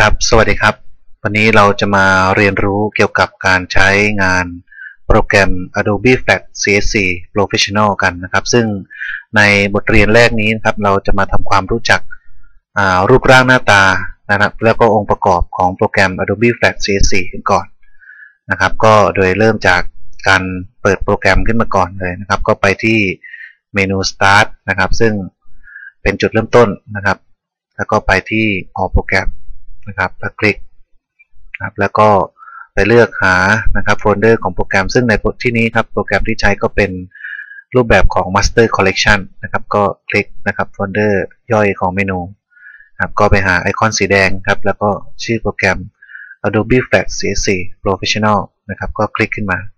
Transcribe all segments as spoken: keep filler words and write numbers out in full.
ครับสวัสดีครับวันนี้เราจะมาเรียนรู้เกี่ยวกับการใช้งานโปรแกรม Adobe Flash ซี เอส ซี Professional กันนะครับซึ่งในบทเรียนแรกนี้นะครับเราจะมาทำความรู้จักรูปร่างหน้าตานะครับแล้วก็องค์ประกอบของโปรแกรม Adobe Flash ซี เอส ซี กันก่อนนะครับก็โดยเริ่มจากการเปิดโปรแกรมขึ้นมาก่อนเลยนะครับก็ไปที่เมนู Start นะครับซึ่งเป็นจุดเริ่มต้นนะครับแล้วก็ไปที่ All Program นะครับแล้วคลิกนะครับแล้วก็ไปเลือกหานะครับโฟลเดอร์ของโปรแกรมซึ่งในที่นี้ครับโปรแกรมที่ใช้ก็เป็นรูปแบบของ Master Collection นะครับก็คลิกนะครับโฟลเดอร์ย่อยของเมนูครับก็ไปหาไอคอนสีแดงครับแล้วก็ชื่อโปรแกรม Adobe Flash ซี เอส ซี Professional นะครับก็คลิกขึ้นมา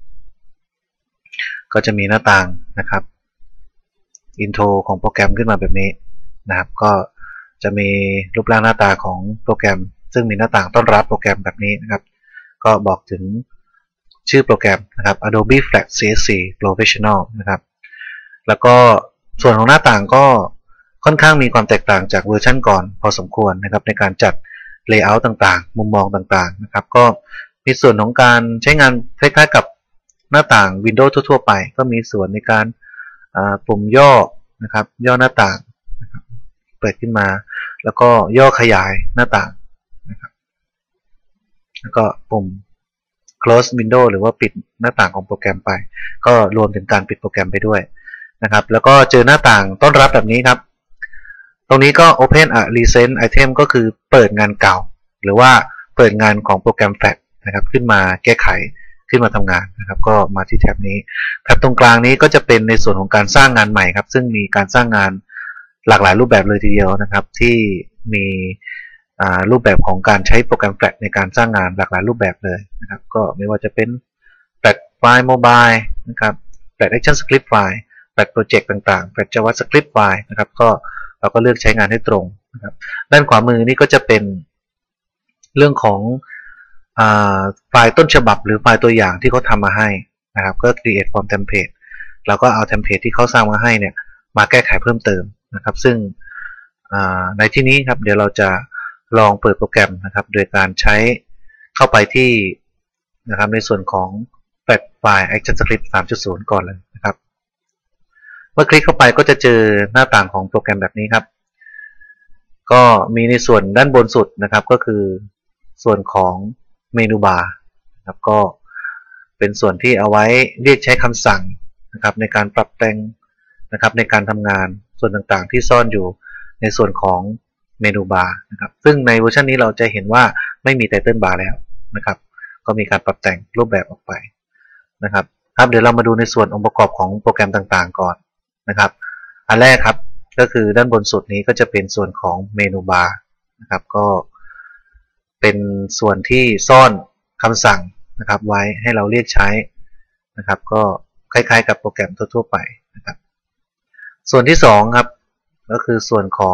ก็จะมีหน้าต่างนะครับอินโทรของโปรแกรมขึ้นมาแบบนี้นะครับก็จะมีรูปร่างหน้าตาของโปรแกรมซึ่งมีหน้าต่างต้อนรับโปรแกรมแบบนี้นะครับก็บอกถึงชื่อโปรแกรมนะครับ Adobe Flash ซี เอส ซี Professional นะครับแล้วก็ส่วนของหน้าต่างก็ค่อนข้างมีความแตกต่างจากเวอร์ชันก่อนพอสมควรนะครับในการจัด Layout ต่างๆมุมมองต่างๆนะครับก็มีส่วนของการใช้งานคล้ายๆกับหน้าต่าง Windows ทั่วๆไปก็มีส่วนในการปุ่มย่อนะครับย่อหน้าต่างนะครับเปิดขึ้นมาแล้วก็ย่อขยายหน้าต่างนะครับแล้วก็ปุ่ม close window หรือว่าปิดหน้าต่างของโปรแกรมไปก็รวมถึงการปิดโปรแกรมไปด้วยนะครับแล้วก็เจอหน้าต่างต้อนรับแบบนี้ครับตรงนี้ก็ open a recent item ก็คือเปิดงานเก่าหรือว่าเปิดงานของโปรแกรม Flash นะครับขึ้นมาแก้ไขขึ้นมาทำงานนะครับก็มาที่แท็บนี้แท็บตรงกลางนี้ก็จะเป็นในส่วนของการสร้างงานใหม่ครับซึ่งมีการสร้างงานหลากหลายรูปแบบเลยทีเดียวนะครับที่มีรูปแบบของการใช้โปรแกรม Flash ในการสร้างงานหลากหลายรูปแบบเลยนะครับก็ไม่ว่าจะเป็น Flash File Mobile นะครับ Flash Action Script File Flash Project ต่างๆ Flash JavaScript File นะครับก็เราก็เลือกใช้งานให้ตรงนะครับด้านขวามือนี่ก็จะเป็นเรื่องของไฟล์ต้นฉบับหรือไฟล์ตัวอย่างที่เขาทำมาให้นะครับก็ create from template แล้วก็เอา template ที่เขาสร้างมาให้เนี่ยมาแก้ไขเพิ่มเติมนะครับซึ่งในที่นี้ครับเดี๋ยวเราจะลองเปิดโปรแกรมนะครับโดยการใช้เข้าไปที่นะครับในส่วนของ Flash File Action Script สามจุดศูนย์ ก่อนเลยนะครับเมื่อคลิกเข้าไปก็จะเจอหน้าต่างของโปรแกรมแบบนี้ครับก็มีในส่วนด้านบนสุดนะครับก็คือส่วนของเมนูบาร์นะครับก็เป็นส่วนที่เอาไว้เรียกใช้คำสั่งนะครับในการปรับแต่งนะครับในการทำงานส่วนต่างๆที่ซ่อนอยู่ในส่วนของเมนูบาร์นะครับซึ่งในเวอร์ชันนี้เราจะเห็นว่าไม่มีไตเติลบาร์แล้วนะครับก็มีการปรับแต่งรูปแบบออกไปนะครับครับเดี๋ยวเรามาดูในส่วนองค์ประกอบของโปรแกรมต่างๆก่อนนะครับอันแรกครับก็คือด้านบนสุดนี้ก็จะเป็นส่วนของเมนูบาร์นะครับก็เป็นส่วนที่ซ่อนคำสั่งนะครับไว้ให้เราเรียกใช้นะครับก็คล้ายๆกับโปรแกรมทั่วๆไปนะครับส่วนที่สองครับก็คือส่วนของ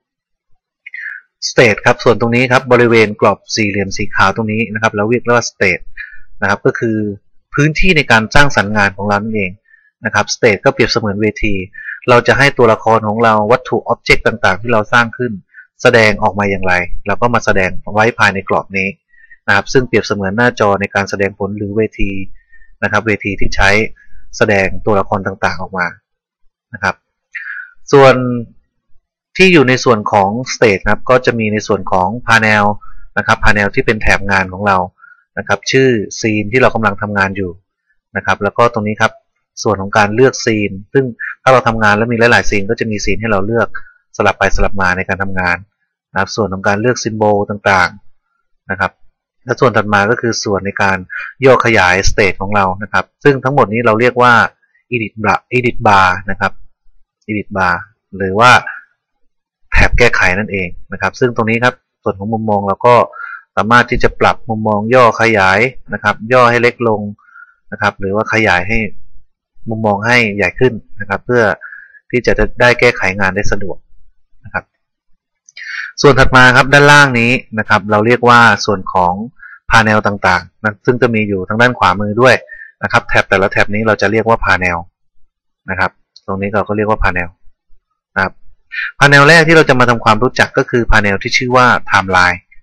state ครับส่วนตรงนี้ครับบริเวณกรอบสี่เหลี่ยมสีขาวตรงนี้นะครับเราเรียกว่า state นะครับก็คือพื้นที่ในการสร้างสรรค์งานของเรานั่นเองนะครับ state ก็เปรียบเสมือนเวทีเราจะให้ตัวละครของเราวัตถุ object ต่างๆที่เราสร้างขึ้นแสดงออกมาอย่างไรเราก็มาแสดงไว้ภายในกรอบนี้นะครับซึ่งเปรียบเสมือนหน้าจอในการแสดงผลหรือเวทีนะครับเวทีที่ใช้แสดงตัวละครต่างๆออกมานะครับส่วนที่อยู่ในส่วนของ state นะครับก็จะมีในส่วนของ panel นะครับ panel ที่เป็นแถบงานของเรานะครับชื่อ scene ที่เรากำลังทำงานอยู่นะครับแล้วก็ตรงนี้ครับส่วนของการเลือก scene ซึ่งถ้าเราทำงานแล้วมีหลายๆ scene ก็จะมี scene ให้เราเลือกสลับไปสลับมาในการทำงานนะครับส่วนของการเลือก symbol ต่างๆนะครับและส่วนถัดมาก็คือส่วนในการย่อขยาย state ของเรานะครับซึ่งทั้งหมดนี้เราเรียกว่า edit bar edit bar นะครับ edit bar หรือว่าแถบแก้ไขนั่นเองนะครับซึ่งตรงนี้ครับส่วนของมุมมองเราก็สามารถที่จะปรับมุมมองย่อขยายนะครับย่อให้เล็กลงนะครับหรือว่าขยายให้มุมมองให้ใหญ่ขึ้นนะครับเพื่อที่จะได้แก้ไขงานได้สะดวกนะครับส่วนถัดมาครับด้านล่างนี้นะครับเราเรียกว่าส่วนของพาเนลต่างๆนะซึ่งจะมีอยู่ทางด้านขวามือด้วยนะครับแถบแต่ละแถบนี้เราจะเรียกว่าพาเนลนะครับตรงนี้เราก็เรียกว่าพาเนลนะครับพาเนลแรกที่เราจะมาทำความรู้จักก็คือพาเนลที่ชื่อว่า Timeline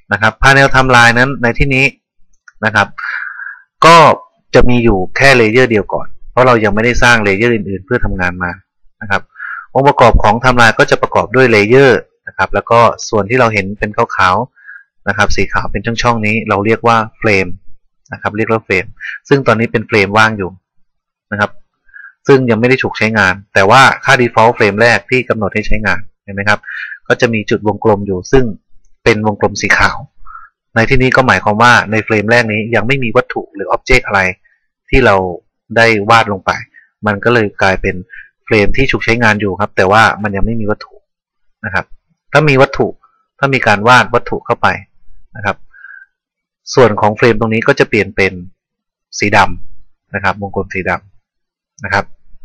นะครับ Panel Timeline นั้นในที่นี้นะครับก็จะมีอยู่แค่เลเยอร์เดียวก่อนเพราะเรายังไม่ได้สร้างเลเยอร์อื่นๆเพื่อทำงานมานะครับองค์ประกอบของ Timeline ก็จะประกอบด้วยเลเยอร์นะครับแล้วก็ส่วนที่เราเห็นเป็นขาวๆนะครับสีขาวเป็นช่องๆนี้เราเรียกว่าเฟรมนะครับเรียกว่าเฟรมซึ่งตอนนี้เป็นเฟรมว่างอยู่นะครับซึ่งยังไม่ได้ถูกใช้งานแต่ว่าค่า default เฟรมแรกที่กำหนดให้ใช้งานเห็นไหมครับก็จะมีจุดวงกลมอยู่ซึ่งเป็นวงกลมสีขาวในที่นี้ก็หมายความว่าในเฟรมแรกนี้ยังไม่มีวัตถุหรืออ็อบเจกต์อะไรที่เราได้วาดลงไปมันก็เลยกลายเป็นเฟรมที่ถูกใช้งานอยู่ครับแต่ว่ามันยังไม่มีวัตถุนะครับถ้ามีวัตถุถ้ามีการวาดวัตถุเข้าไปนะครับส่วนของเฟรมตรงนี้ก็จะเปลี่ยนเป็นสีดำนะครับวงกลมสีดำนะครับ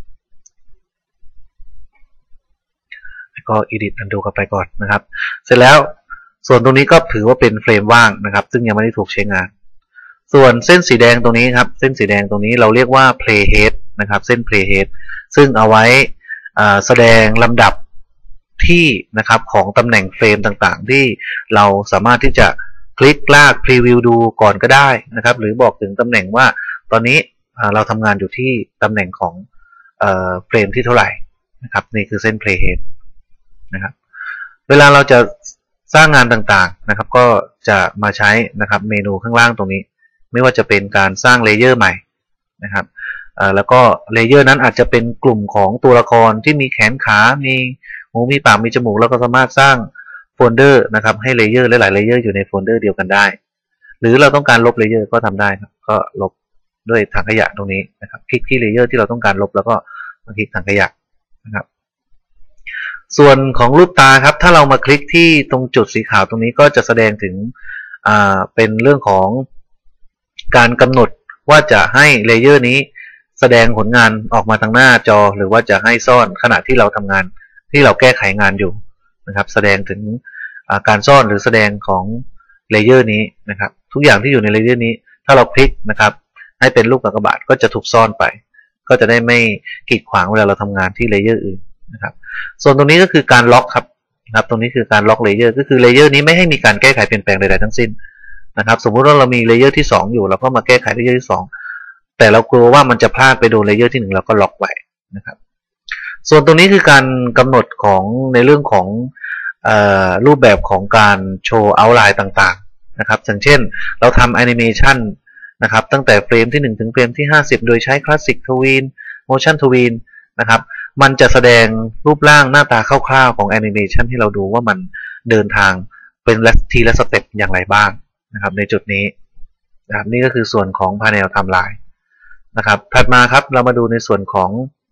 แล้วก็ edit undo กลับไปก่อนนะครับเสร็จแล้วส่วนตรงนี้ก็ถือว่าเป็นเฟรมว่างนะครับซึ่งยังไม่ได้ถูกใช้งานส่วนเส้นสีแดงตรงนี้ครับเส้นสีแดงตรงนี้เราเรียกว่า playhead นะครับเส้น playhead ซึ่งเอาไว้แสดงลำดับที่นะครับของตำแหน่งเฟรมต่างๆที่เราสามารถที่จะคลิกลากพรีวิวดูก่อนก็ได้นะครับหรือบอกถึงตำแหน่งว่าตอนนี้เราทำงานอยู่ที่ตำแหน่งของเฟรมที่เท่าไหร่นะครับนี่คือเส้น playhead นะครับเวลาเราจะสร้างงานต่างๆนะครับก็จะมาใช้นะครับเมนูข้างล่างตรงนี้ไม่ว่าจะเป็นการสร้างเลเยอร์ใหม่นะครับแล้วก็เลเยอร์นั้นอาจจะเป็นกลุ่มของตัวละครที่มีแขนขามีหูมีปากมีจมูกแล้วก็สามารถสร้างโฟลเดอร์นะครับให้เลเยอร์หลายๆเลเยอร์อยู่ในโฟลเดอร์เดียวกันได้หรือเราต้องการลบเลเยอร์ก็ทำได้ครับก็ลบด้วยถังขยะตรงนี้นะครับคลิกที่เลเยอร์ที่เราต้องการลบแล้วก็มาคลิกถังขยะนะครับส่วนของรูปตาครับถ้าเรามาคลิกที่ตรงจุดสีขาวตรงนี้ก็จะแสดงถึงอ่าเป็นเรื่องของการกำหนดว่าจะให้เลเยอร์นี้แสดงผลงานออกมาทางหน้าจอหรือว่าจะให้ซ่อนขณะที่เราทำงานที่เราแก้ไขงานอยู่นะครับแสดงถึงการซ่อนหรือแสดงของเลเยอร์นี้นะครับทุกอย่างที่อยู่ในเลเยอร์นี้ถ้าเราคลิกนะครับให้เป็นรูปกากบาทก็จะถูกซ่อนไปก็จะได้ไม่กีดขวางเวลาเราทำงานที่เลเยอร์อื่นนะครับส่วนตรงนี้ก็คือการล็อกครับนะครับตรงนี้คือการล็อกเลเยอร์ก็คือเลเยอร์นี้ไม่ให้มีการแก้ไขเปลี่ยนแปลงใดๆทั้งสิ้นนะครับสมมุติว่าเรามีเลเยอร์ที่สองอยู่เราก็มาแก้ไขเลเยอร์ที่สองแต่เรากลัวว่ามันจะพลาดไปโดนเลเยอร์ที่หนึ่งเราก็ล็อกไว้นะครับส่วนตรงนี้คือการกำหนดของในเรื่องของเอ่อรูปแบบของการโชว์เอาท์ไลน์ต่างๆนะครับอย่างเช่นเราทำแอนิเมชันนะครับตั้งแต่เฟรมที่หนึ่งถึงเฟรมที่ห้าสิบโดยใช้คลาสสิกทวีนโมชั่นทวีนนะครับมันจะแสดงรูปร่างหน้าตาคร่าวๆของแอนิเมชันที่เราดูว่ามันเดินทางเป็นทีละสเต็ปอย่างไรบ้างนะครับในจุดนี้นะครับนี่ก็คือส่วนของ Panel Timeline นะครับถัดมาครับเรามาดูในส่วนของ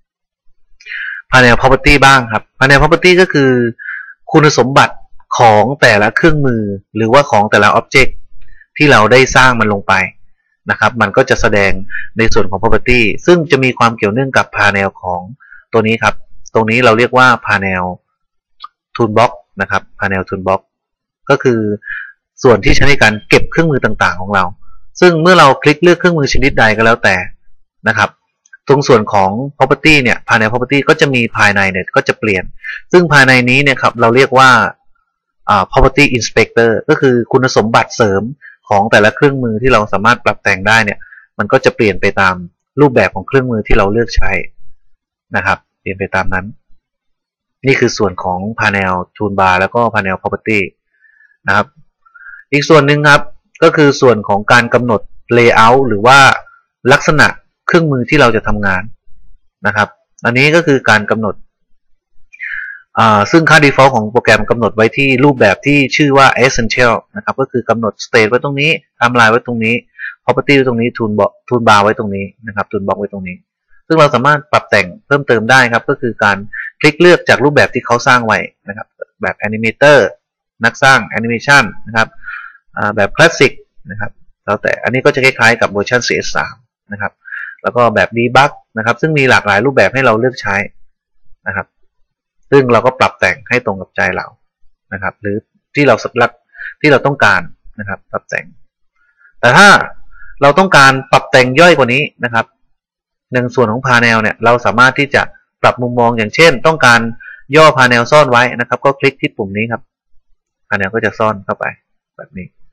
Panel Property บ้างครับ Panel Property ก็คือคุณสมบัติของแต่ละเครื่องมือหรือว่าของแต่ละ Object ที่เราได้สร้างมันลงไปนะครับมันก็จะแสดงในส่วนของ Property ซึ่งจะมีความเกี่ยวเนื่องกับ Panel ของตัวนี้ครับตรงนี้เราเรียกว่า Panel Toolbox นะครับ Panel Toolbox ก็คือส่วนที่ใช้ในการเก็บเครื่องมือต่างๆของเราซึ่งเมื่อเราคลิกเลือกเครื่องมือชนิดใดก็แล้วแต่นะครับตรงส่วนของ property เนี่ย panel property ก็จะมีภายในเนี่ยก็จะเปลี่ยนซึ่งภายในนี้เนี่ยครับเราเรียกว่า property inspector ก็คือคุณสมบัติเสริมของแต่ละเครื่องมือที่เราสามารถปรับแต่งได้เนี่ยมันก็จะเปลี่ยนไปตามรูปแบบของเครื่องมือที่เราเลือกใช้นะครับเปลี่ยนไปตามนั้นนี่คือส่วนของ panel toolbar แล้วก็ panel property นะครับอีกส่วนหนึ่งครับก็คือส่วนของการกำหนด layout หรือว่าลักษณะเครื่องมือที่เราจะทำงานนะครับอันนี้ก็คือการกำหนดซึ่งค่า default ของโปรแกรมกำหนดไว้ที่รูปแบบที่ชื่อว่า essential นะครับก็คือกำหนด state ไว้ตรงนี้ timeline ไว้ตรงนี้ property ไว้ตรงนี้ toolbar toolbar ไว้ตรงนี้นะครับ toolbox ไว้ตรงนี้ซึ่งเราสามารถปรับแต่งเพิ่มเติมได้ครับก็คือการคลิกเลือกจากรูปแบบที่เขาสร้างไว้นะครับแบบ animator นักสร้าง animation นะครับแบบคลาสสิกนะครับแล้วแต่อันนี้ก็จะคล้ายๆกับเวอร์ชัน ซี เอส สาม นะครับแล้วก็แบบ debug นะครับซึ่งมีหลากหลายรูปแบบให้เราเลือกใช้นะครับซึ่งเราก็ปรับแต่งให้ตรงกับใจเรานะครับหรือที่เราสักลักที่เราต้องการนะครับปรับแต่งแต่ถ้าเราต้องการปรับแต่งย่อยกว่านี้นะครับในส่วนของ panel เนี่ยเราสามารถที่จะปรับมุมมองอย่างเช่นต้องการย่อ panel ซ่อนไว้นะครับก็คลิกที่ปุ่มนี้ครับ panel ก็จะซ่อนเข้าไปแบบนี้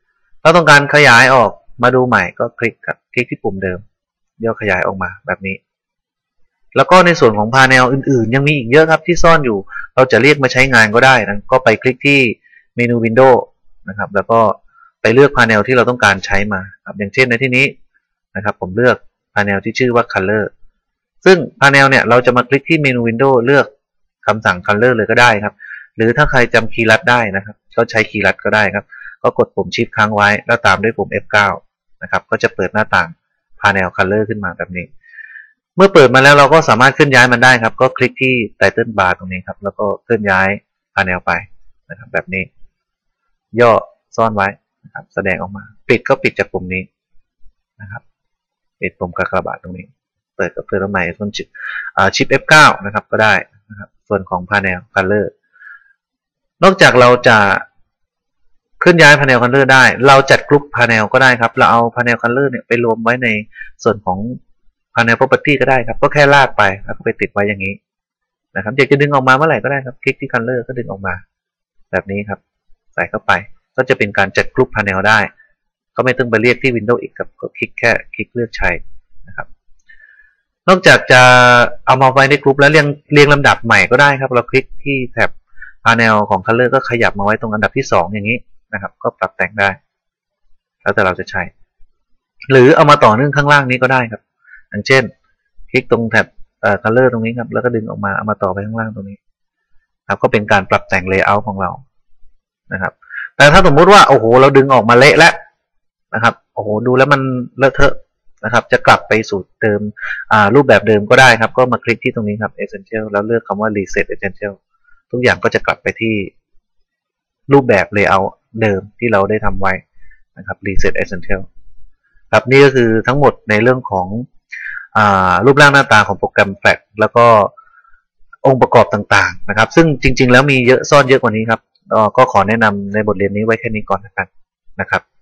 เราต้องการขยายออกมาดูใหม่ก็คลิกครับคลิกที่ปุ่มเดิมย่อขยายออกมาแบบนี้แล้วก็ในส่วนของพาเนลอื่นๆยังมีอีกเยอะครับที่ซ่อนอยู่เราจะเรียกมาใช้งานก็ได้นะก็ไปคลิกที่เมนู Windows นะครับแล้วก็ไปเลือกพาเนลที่เราต้องการใช้มาครับอย่างเช่นในที่นี้นะครับผมเลือกพาเนลที่ชื่อว่า Color ซึ่งพาเนลเนี่ยเราจะมาคลิกที่เมนู Windows เลือกคำสั่ง Color เลยก็ได้ครับหรือถ้าใครจำคีย์ลัดได้นะครับก็ใช้คีย์ลัดก็ได้ครับก็กดปุ่ม Shift ค้างไว้แล้วตามด้วยปุ่ม เอฟ เก้า นะครับก็จะเปิดหน้าต่าง Panel Color ขึ้นมาแบบนี้เมื่อเปิดมาแล้วเราก็สามารถเคลื่อนย้ายมันได้ครับก็คลิกที่ Title Bar ตรงนี้ครับแล้วก็เคลื่อนย้าย Panel ไปนะครับแบบนี้ย่อซ่อนไว้นะครับแสดงออกมาปิดก็ปิดจากปุ่มนี้นะครับปิดปุ่มกากบาทตรงนี้เปิดกับเพื่อนใหม่ส่วนชิปชิป เอฟ เก้า นะครับก็ได้นะครับส่วนของ Panel Color นอกจากเราจะเคลื่อนย้าย Panel Color ได้เราจัดกรุ๊ป Panel ก็ได้ครับเราเอา Panel Color เนี่ยไปรวมไว้ในส่วนของ Panel Property ก็ได้ครับก็แค่ลากไปแล้วก็ไปติดไว้อย่างนี้นะครับอยากจะดึงออกมาเมื่อไหร่ก็ได้ครับคลิกที่ Color ก็ดึงออกมาแบบนี้ครับใส่เข้าไปก็จะเป็นการจัดกรุ๊ป Panel ได้ก็ไม่ต้องไปเรียกที่ Windows อีกครับก็คลิกแค่คลิกเลือกใช้นะครับนอกจากจะเอามาไว้ในกรุ๊ปแล้วเรียงเรียงลำดับใหม่ก็ได้ครับเราคลิกที่แท็บ Panel ของ Color ก็ขยับมาไว้ตรงอันดับที่สองอย่างนี้นะครับก็ปรับแต่งได้แล้วแต่เราจะใช้หรือเอามาต่อเนื่องข้างล่างนี้ก็ได้ครับอย่างเช่นคลิกตรงแท็บเอ่อ Color ตรงนี้ครับแล้วก็ดึงออกมาเอามาต่อไปข้างล่างตรงนี้ครับก็เป็นการปรับแต่ง Layout ของเรานะครับแต่ถ้าสมมุติว่าโอ้โหเราดึงออกมาเละแล้วนะครับโอ้โหดูแล้วมันเลอะเทอะนะครับจะกลับไปสู่เดิมอ่ารูปแบบเดิมก็ได้ครับก็มาคลิกที่ตรงนี้ครับ Essential แล้วเลือกคำว่า Reset Essential ทุกอย่างก็จะกลับไปที่รูปแบบ Layout เดิมที่เราได้ทำไว้นะครับ Reset Essential ครับนี่ก็คือทั้งหมดในเรื่องของอ่ารูปร่างหน้าตาของโปรแกรม Flash แล้วก็องค์ประกอบต่างๆนะครับซึ่งจริงๆแล้วมีเยอะซ่อนเยอะกว่านี้ครับก็ขอแนะนำในบทเรียนนี้ไว้แค่นี้ก่อนนะครับ